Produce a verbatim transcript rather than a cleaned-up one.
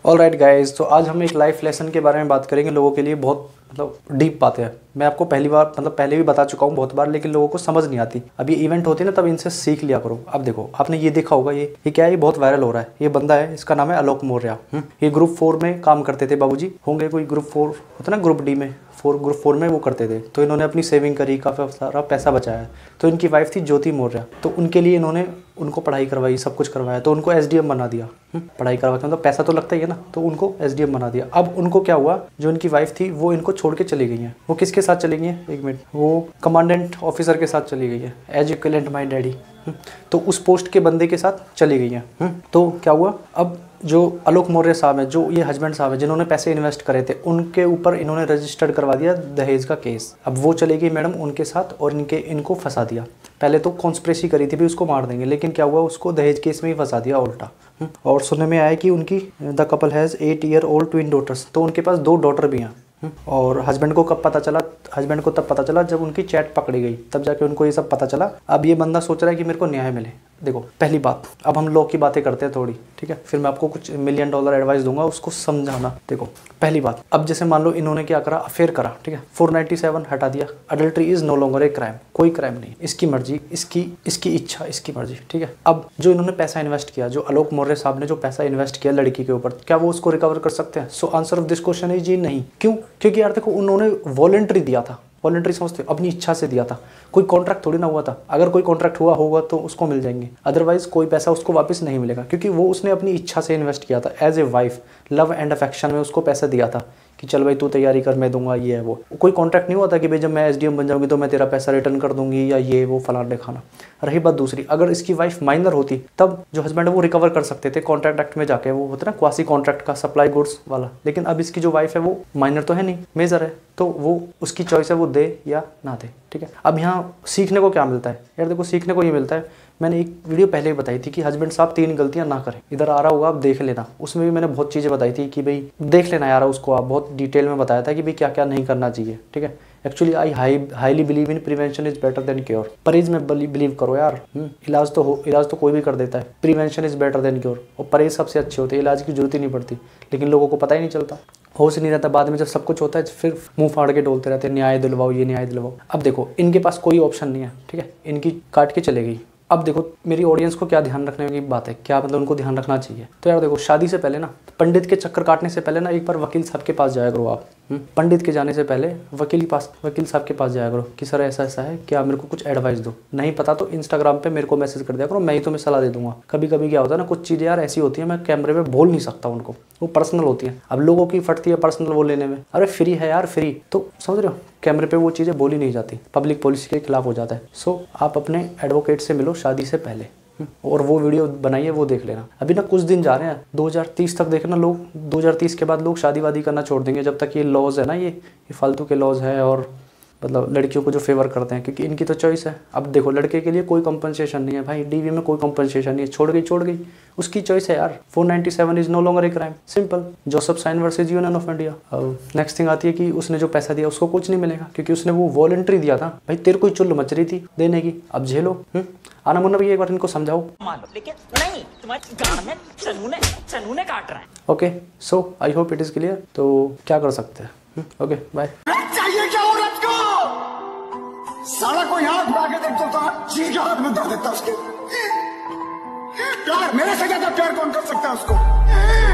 All right guys, तो आज हम एक लाइफ लेसन के बारे में बात करेंगे। लोगों के लिए बहुत मतलब डीप बातें हैं। मैं आपको पहली बार मतलब पहले भी बता चुका हूँ बहुत बार, लेकिन लोगों को समझ नहीं आती। अब ये इवेंट होते हैं ना, तब इनसे सीख लिया करो। अब देखो, आपने ये देखा होगा, ये ये क्या है, ये बहुत वायरल हो रहा है। ये बंदा है, इसका नाम है आलोक मौर्य। ये ग्रुप फोर में काम करते थे। बाबूजी होंगे कोई ग्रुप फोर होता ना, ग्रुप डी में, फोर ग्रुप फोर में वो करते थे। तो इन्होंने अपनी सेविंग करी, काफ़ी सारा पैसा बचाया। तो इनकी वाइफ थी ज्योति मौर्य, तो उनके लिए इन्होंने उनको पढ़ाई करवाई, सब कुछ करवाया। तो उनको एसडीएम बना दिया। पढ़ाई करवा के मतलब पैसा तो लगता ही है ना, तो उनको एसडीएम बना दिया। अब उनको क्या हुआ, जो इनकी वाइफ थी वो इनको छोड़ के चली गई है। वो किसके साथ चली गई है, एक मिनट, वो कमांडेंट ऑफिसर के साथ चली गई है, एज इक्विवेलेंट माय डैडी। तो उस पोस्ट के बंदे के साथ चली गई है। तो क्या हुआ, अब जो आलोक मौर्य साहब है, जो ये हस्बैंड साहब है, जिन्होंने पैसे इन्वेस्ट करे थे, उनके ऊपर इन्होंने रजिस्टर्ड करवा दिया दहेज का केस। अब वो चले गई मैडम उनके साथ और इनके इनको फंसा दिया। पहले तो कॉन्स्पिरेसी करी थी भी उसको मार देंगे, लेकिन क्या हुआ, उसको दहेज केस में ही फंसा दिया उल्टा। और सुनने में आया कि उनकी the couple has eight year old twin daughters, तो उनके पास दो डॉटर भी हैं। और हस्बैंड को कब पता चला, हस्बैंड को तब पता चला जब उनकी चैट पकड़ी गई, तब जाके उनको ये सब पता चला। अब ये बंदा सोच रहा है कि मेरे को न्याय मिले। देखो पहली बात, अब हम लॉ की बातें करते हैं थोड़ी, ठीक है, फिर मैं आपको कुछ मिलियन डॉलर एडवाइस दूंगा, उसको समझाना। देखो पहली बात, अब जैसे मान लो इन्होंने क्या करा, अफेयर करा, ठीक है, फोर नाइन्टी सेवन हटा दिया। Adultery is no longer a crime, कोई क्राइम नहीं, इसकी मर्जी, इसकी इसकी इच्छा, इसकी मर्जी, ठीक है। अब जो इन्होंने पैसा इन्वेस्ट किया, जो आलोक मौर्य साहब ने जो पैसा इन्वेस्ट किया लड़की के ऊपर, क्या वो उसको रिकवर कर सकते हैं? So answer of this question is जी नहीं। क्यों? क्योंकि यार देखो, उन्होंने वॉलंटरी दिया था। वॉलंटरी समझते हो, अपनी इच्छा से दिया था, कोई कॉन्ट्रैक्ट थोड़ी ना हुआ था। अगर कोई कॉन्ट्रैक्ट हुआ होगा तो उसको मिल जाएंगे, अदरवाइज कोई पैसा उसको वापस नहीं मिलेगा, क्योंकि वो उसने अपनी इच्छा से इन्वेस्ट किया था। As a wife, love and affection में उसको पैसा दिया था कि चल भाई तू तैयारी कर, मैं दूंगा, ये है वो। कोई कॉन्ट्रैक्ट नहीं हुआ था कि भाई जब मैं एसडीएम बन जाऊंगी तो मैं तेरा पैसा रिटर्न कर दूंगी या ये वो फलाना दिखाना। रही बात दूसरी, अगर इसकी वाइफ माइनर होती तब जो हस्बैंड है वो रिकवर कर सकते थे कॉन्ट्रैक्ट एक्ट में जाके, वो होता है ना क्वासी कॉन्ट्रैक्ट का, सप्लाई गुड्स वाला। लेकिन अब इसकी जो वाइफ है वो माइनर तो है नहीं, मेजर है, तो वो उसकी चॉइस है, वो दे या ना दे, ठीक है। अब यहाँ सीखने को क्या मिलता है यार, देखो सीखने को ये मिलता है, मैंने एक वीडियो पहले ही बताई थी कि हस्बैंड साहब तीन गलतियां ना करें। इधर आ रहा होगा, आप देख लेना, उसमें भी मैंने बहुत चीज़ें बताई थी कि भाई देख लेना यार, उसको आप बहुत डिटेल में बताया था कि भाई क्या क्या नहीं करना चाहिए, ठीक है। Actually I high highly believe in prevention is better than cure. परहेज में बिलीव करो यार, इलाज तो हो, इलाज तो कोई भी कर देता है, prevention is better than cure. और परहेज सबसे अच्छे होते हैं, इलाज की जरूरत ही नहीं पड़ती, लेकिन लोगों को पता ही नहीं चलता, होश नहीं रहता। बाद में जब सब कुछ होता है फिर मुंह फाड़ के डोलते रहते हैं, न्याय दिलवाओ, ये न्याय दिलवाओ। अब देखो, इनके पास कोई ऑप्शन नहीं है, ठीक है, इनकी काट के चले गई। अब देखो मेरी ऑडियंस को क्या ध्यान रखने की बात है, क्या मतलब उनको ध्यान रखना चाहिए। तो यार देखो, शादी से पहले ना, पंडित के चक्कर काटने से पहले ना, एक बार वकील साहब के पास जाया करो आप। पंडित के जाने से पहले वकील पास वकील साहब के पास जाया करो कि सर ऐसा ऐसा है, क्या मेरे को कुछ एडवाइस दो। नहीं पता तो इंस्टाग्राम पे मेरे को मैसेज कर दिया करो, मैं ही तुम्हें सलाह दे दूंगा। कभी कभी क्या होता है ना, कुछ चीज़ें यार ऐसी होती है मैं कैमरे पे बोल नहीं सकता उनको, वो पर्सनल होती है। अब लोगों की फटती है पर्सनल वो लेने में, अरे फ्री है यार, फ्री, तो समझ रहे हो, कैमरे पे वो चीज़ें बोली नहीं जाती, पब्लिक पॉलिसी के खिलाफ हो जाता है। सो आप अपने एडवोकेट से मिलो शादी से पहले, और वो वीडियो बनाइए, वो देख लेना। अभी ना कुछ दिन जा रहे हैं, दो हज़ार तीस तक देखना, लोग दो हज़ार तीस के बाद लोग शादी वादी करना छोड़ देंगे, जब तक ये लॉज है ना, ये ये फालतू के लॉज है, और मतलब लड़कियों को जो फेवर करते हैं, क्योंकि इनकी तो चॉइस है। अब देखो, लड़के के लिए कोई कंपनसेशन नहीं है भाई, डीवी में कोई कंपनसेशन नहीं है, छोड़ गई छोड़ गई, उसकी चॉइस है यार। Four ninety seven is no longer a crime, simple. Joseph Shine versus Union of India. अब नेक्स्ट थिंग आती है कि उसने जो पैसा दिया उसको कुछ नहीं मिलेगा, क्योंकि उसने वो वॉलंटरी दिया था। भाई तेरे को चुल्ल मच रही थी देने की, अब झेलो। आना मुन्ना भी एक बार इनको समझाओ। लेकिन नहीं, तुम्हारी गांड में चनूने चनूने काट रहा है। Okay, so I hope it is clear. तो क्या कर सकते हैं, ओके बाय। चाहिए क्या औरत को? साला कोई हाथ उठा के देख तो चीज के हाथ में धर देता उसके। प्यार मेरे से ज्यादा प्यार कौन कर सकता है उसको?